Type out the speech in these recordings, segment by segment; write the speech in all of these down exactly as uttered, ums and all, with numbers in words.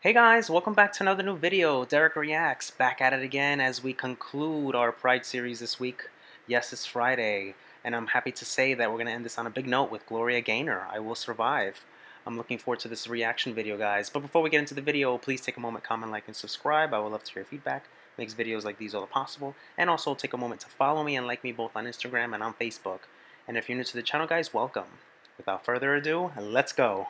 Hey guys, welcome back to another new video. Dereck Reacts, back at it again as we conclude our Pride series this week. Yes, it's Friday, and I'm happy to say that we're going to end this on a big note with Gloria Gaynor, I Will Survive. I'm looking forward to this reaction video, guys. But before we get into the video, please take a moment, comment, like, and subscribe. I would love to hear your feedback. Makes videos like these all possible. And also take a moment to follow me and like me both on Instagram and on Facebook. And if you're new to the channel, guys, welcome. Without further ado, let's go.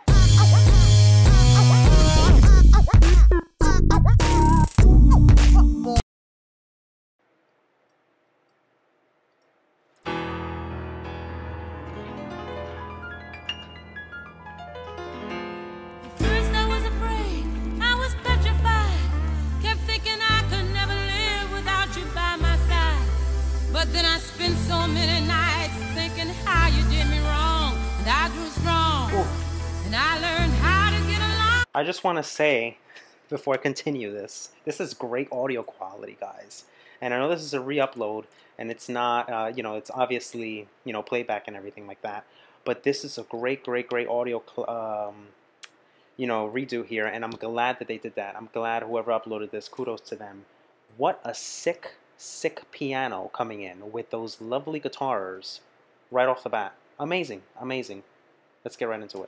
But then I spent so many nights thinking how you did me wrong, and I grew strong, Ooh. and I learned how to get along. I just want to say, before I continue this, this is great audio quality, guys. And I know this is a re-upload, and it's not, uh, you know, it's obviously, you know, playback and everything like that. But this is a great, great, great audio, um, you know, redo here, and I'm glad that they did that. I'm glad whoever uploaded this, kudos to them. What a sick... sick piano coming in with those lovely guitars right off the bat. Amazing, amazing. Let's get right into it.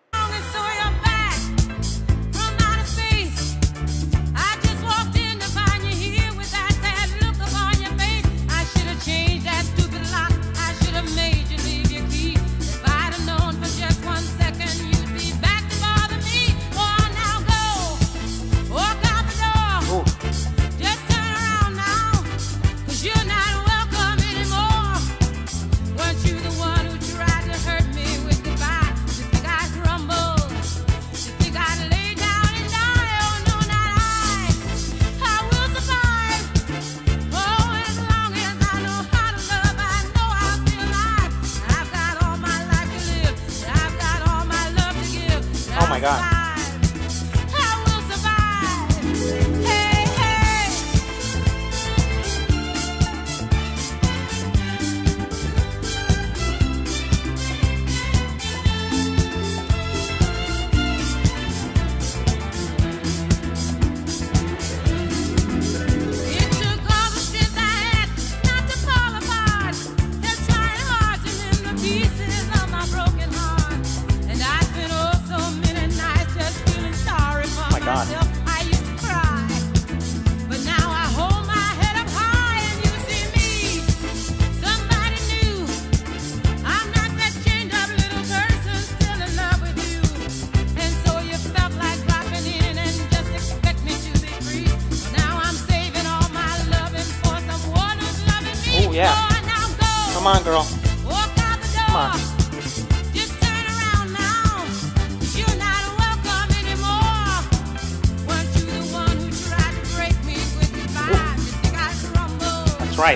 Oh my God. I used to cry, but now I hold my head up high and you see me, somebody new. I'm not that chained up little person still in love with you. And so you felt like dropping in and just expect me to be free. Now I'm saving all my loving for someone who's loving me. Oh yeah. Boy, now go. Come on, girl. Walk out the door. Come on. Right.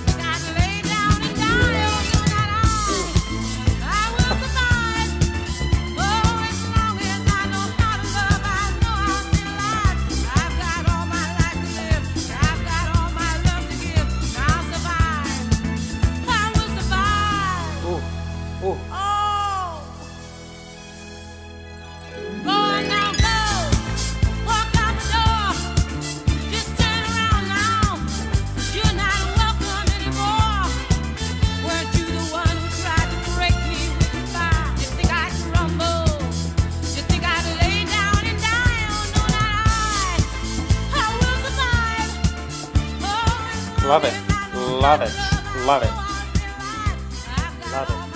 Love it, love it, love it, love it.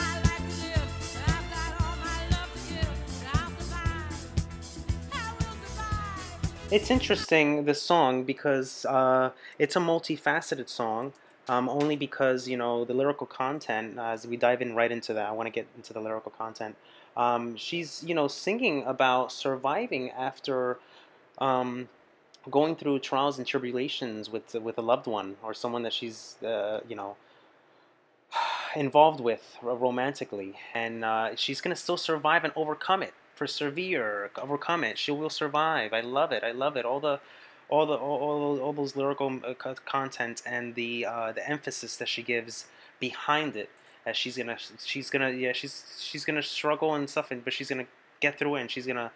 It's interesting, this song, because uh, it's a multifaceted song, um, only because, you know, the lyrical content, as we dive in right into that, I want to get into the lyrical content. Um, she's, you know, singing about surviving after um, going through trials and tribulations with with a loved one or someone that she's uh, you know involved with romantically, and uh, she's gonna still survive and overcome it. Persevere, overcome it. She will survive. I love it. I love it. All the all the all, all, all those lyrical content and the uh, the emphasis that she gives behind it, as she's gonna she's gonna yeah she's she's gonna struggle and stuff, and but she's gonna get through it, and she's gonna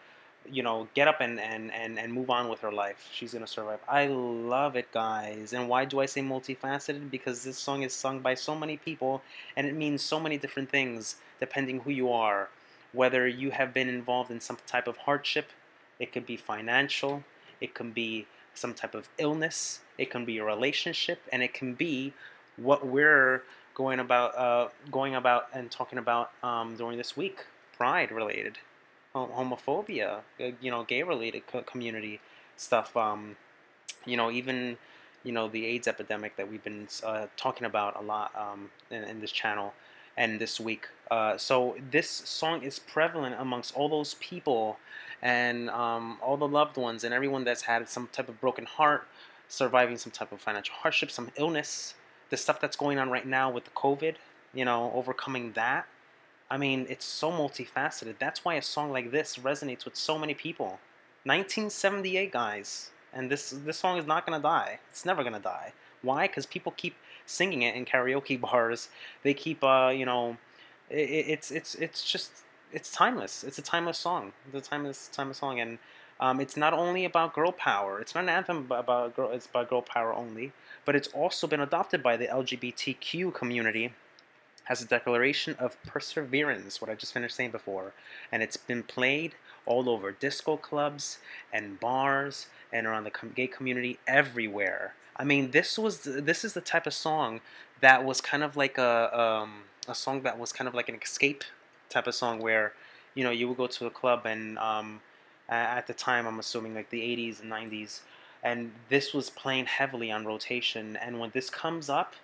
you know, get up and, and, and, and move on with her life. She's gonna survive. I love it, guys. And why do I say multifaceted? Because this song is sung by so many people, and it means so many different things depending who you are. Whether you have been involved in some type of hardship, it could be financial, it can be some type of illness, it can be a relationship, and it can be what we're going about, uh, going about and talking about um, during this week, pride related homophobia, uh, you know, gay-related co- community stuff. Um, you know, even you know the AIDS epidemic that we've been uh, talking about a lot um, in, in this channel and this week. Uh, so this song is prevalent amongst all those people and um, all the loved ones and everyone that's had some type of broken heart, surviving some type of financial hardship, some illness, the stuff that's going on right now with the COVID. You know, overcoming that. I mean, it's so multifaceted. That's why a song like this resonates with so many people. nineteen seventy-eight, guys, and this this song is not gonna die. It's never gonna die. Why? Because people keep singing it in karaoke bars. They keep, uh, you know, it, it's it's it's just it's timeless. It's a timeless song. It's a timeless timeless song, and um, it's not only about girl power. It's not an anthem about girl. It's about girl power only, but it's also been adopted by the L G B T Q community has a declaration of perseverance, what I just finished saying before, and it's been played all over disco clubs and bars and around the gay community everywhere. I mean, this was this is the type of song that was kind of like a um, a song that was kind of like an escape type of song where, you know, you would go to a club and um, at the time I'm assuming like the eighties and nineties, and this was playing heavily on rotation. And when this comes up,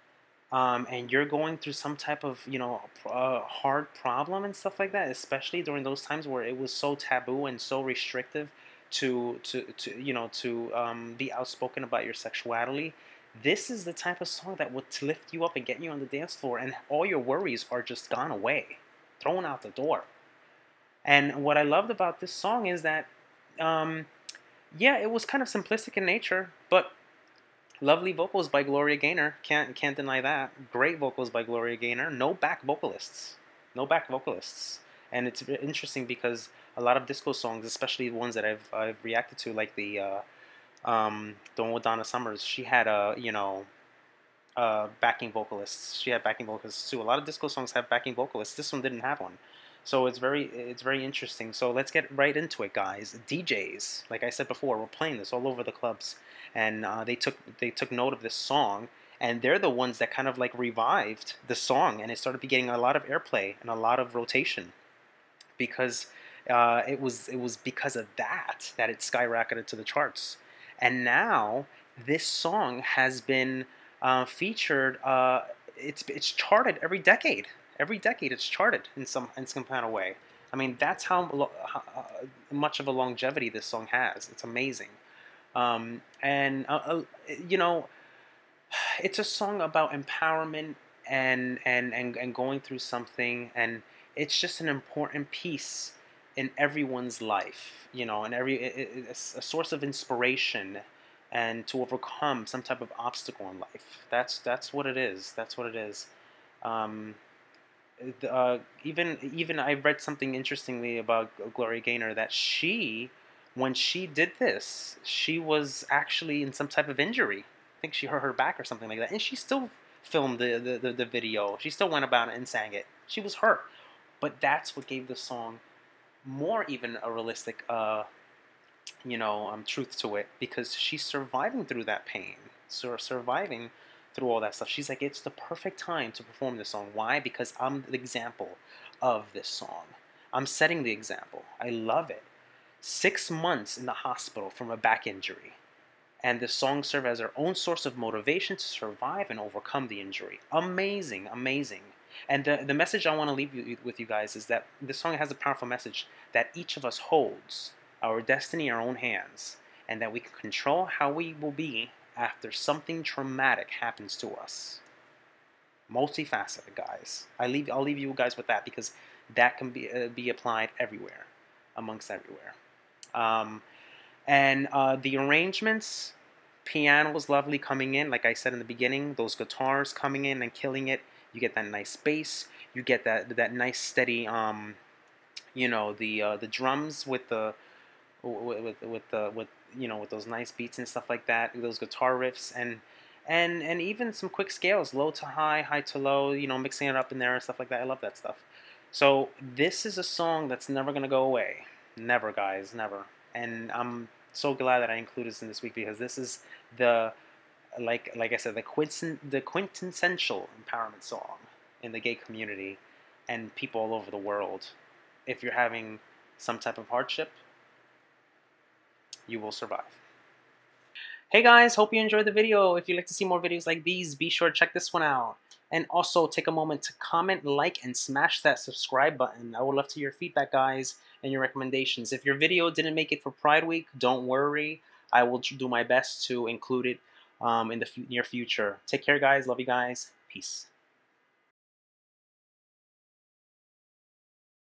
um, and you're going through some type of you know uh, hard problem and stuff like that, especially during those times where it was so taboo and so restrictive to to, to you know to um, be outspoken about your sexuality. This is the type of song that would lift you up and get you on the dance floor, and all your worries are just gone away, thrown out the door. And what I loved about this song is that, um, yeah, it was kind of simplistic in nature, but lovely vocals by Gloria Gaynor. Can't can't deny that. Great vocals by Gloria Gaynor. No back vocalists. No back vocalists. And it's interesting because a lot of disco songs, especially the ones that I've I've reacted to, like the uh, um, the one with Donna Summers, she had a you know uh, backing vocalists. She had backing vocalists too. A lot of disco songs have backing vocalists. This one didn't have one. So it's very it's very interesting. So let's get right into it, guys. D Js, like I said before, we're playing this all over the clubs, and uh, they took they took note of this song, and they're the ones that kind of like revived the song, and it started getting a lot of airplay and a lot of rotation because uh, it was it was because of that that it skyrocketed to the charts, and now this song has been uh, featured. Uh, it's it's charted every decade. Every decade, it's charted in some in some kind of way. I mean, that's how, how uh, much of a longevity this song has. It's amazing, um, and uh, uh, you know, it's a song about empowerment and and and, and going through something, and it's just an important piece in everyone's life, you know, and every it, it, it's a source of inspiration and to overcome some type of obstacle in life. That's that's what it is. That's what it is. Um, uh, even even I read something interestingly about Gloria Gaynor that she, when she did this, she was actually in some type of injury. I think she hurt her back or something like that, and she still filmed the the, the, the video. She still went about it and sang it. She was hurt, but that's what gave the song more even a realistic, uh, you know, um, truth to it because she's surviving through that pain, so surviving through all that stuff. She's like, it's the perfect time to perform this song. Why? Because I'm the example of this song. I'm setting the example. I love it. Six months in the hospital from a back injury, and the song served as her own source of motivation to survive and overcome the injury. Amazing, amazing. And the, the message I want to leave you, with you guys is that this song has a powerful message that each of us holds our destiny in our own hands, and that we can control how we will be after something traumatic happens to us. Multifaceted, guys. I leave, I'll leave you guys with that because that can be, uh, be applied everywhere, amongst everywhere. Um, and uh, the arrangements, piano was lovely coming in, like I said in the beginning, those guitars coming in and killing it. You get that nice bass. You get that that nice steady, um, you know, the uh, the drums with the with with with the with you know with those nice beats and stuff like that, those guitar riffs and and and even some quick scales, low to high, high to low, you know, mixing it up in there and stuff like that. I love that stuff. So this is a song that's never gonna go away. Never, guys, never. And I'm so glad that I included this in this week because this is the like like I said, the quinten, the quintessential empowerment song in the gay community and people all over the world. If you're having some type of hardship, you will survive. Hey guys, hope you enjoyed the video. If you'd like to see more videos like these, be sure to check this one out. And also take a moment to comment, like, and smash that subscribe button. I would love to hear your feedback, guys, and your recommendations. If your video didn't make it for Pride Week, don't worry. I will do my best to include it um, in the near future. Take care, guys. Love you guys. Peace.